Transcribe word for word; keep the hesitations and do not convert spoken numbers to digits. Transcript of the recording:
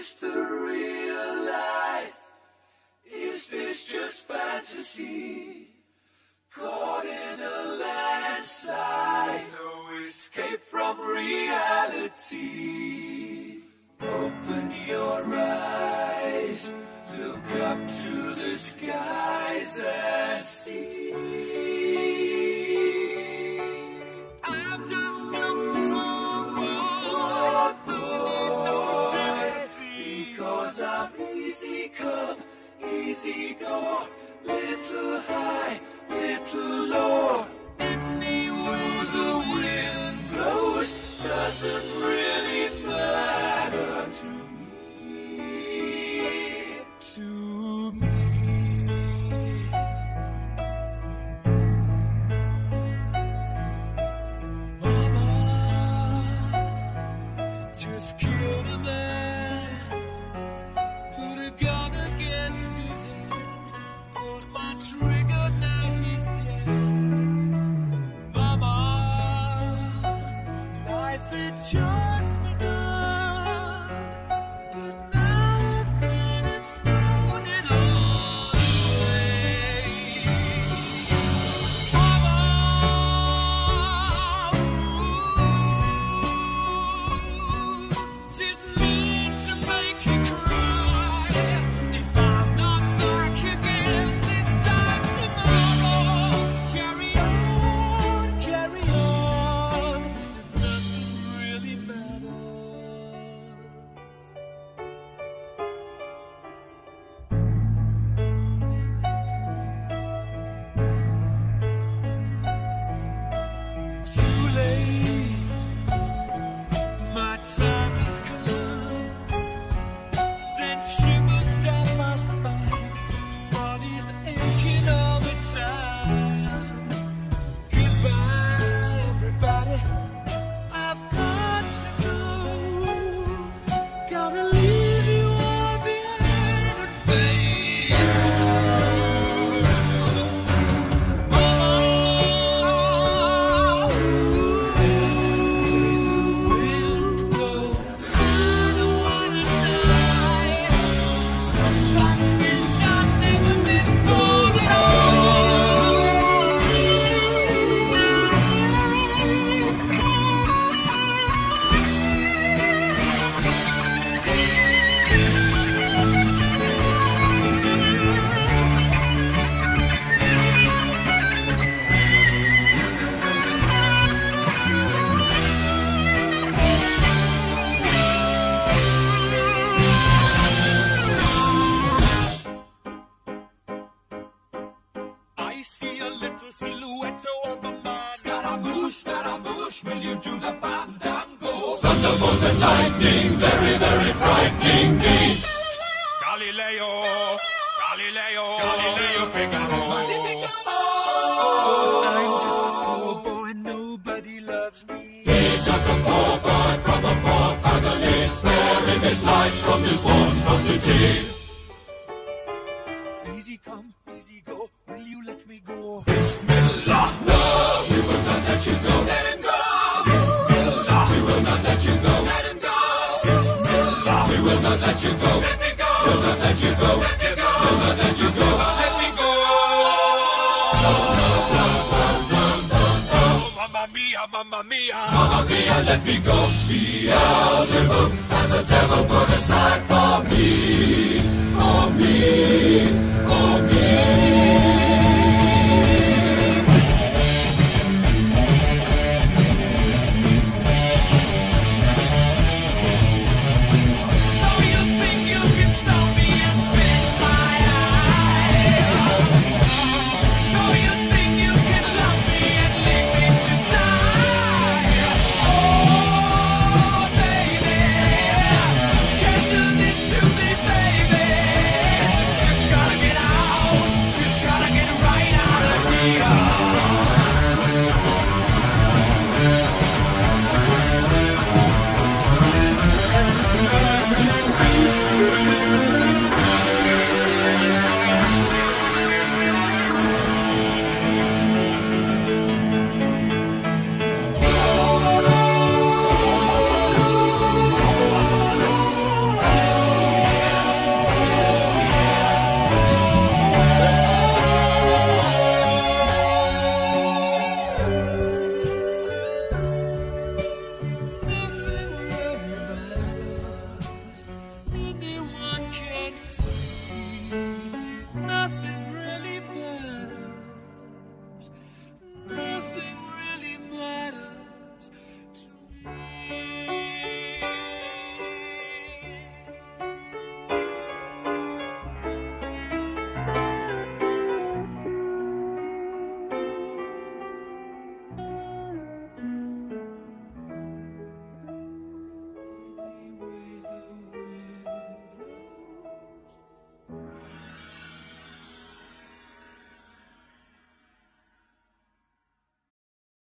this the real life? Is this just fantasy? Caught in a landslide, no escape from reality. Open your eyes, look up to the skies and see. I'm just a poor boy, because I'm easy come, easy go, little high, little low. Anywhere the wind blows doesn't really matter to me, to me. Mama just killed a man, put a gun against his head, pulled my trigger, now he's dead. Mama, life had just begun, but now I've gone and thrown it all away. Mama, ooh, didn't mean to make you cry. If I'm not back again this time tomorrow, carry on, carry on, 'cause it doesn't really matter. Too late, my time has come. Sent shivers down my spine, body's aching all the time. Goodbye, everybody, I've got to go. Gotta leave you all behind and face you. Mama, wind blow, I don't wanna die. Sometimes wish I'd never been born at I see a little silhouette of a man. Scaramouche, Scaramouche, will you do the fandango? Thunderbolt and lightning, very, very frightening me. Galileo, Galileo, Galileo Figaro. I'm just a poor boy, nobody loves me. He's just a poor boy from a poor family, sparing his life from this monstrosity. Easy come, easy go, will you let me go? Bismillah, no, we will not let you go. Let him go. Bismillah, we will not let you go. Let him go. Bismillah, we will not let you go. Let me go. We'll not let you go. Let me go. We'll not let you go. Let me go. No, no, no, no, no, no, no. Mamma mia, mamma mia. Mamma mia, let me go. Beelzebub has a devil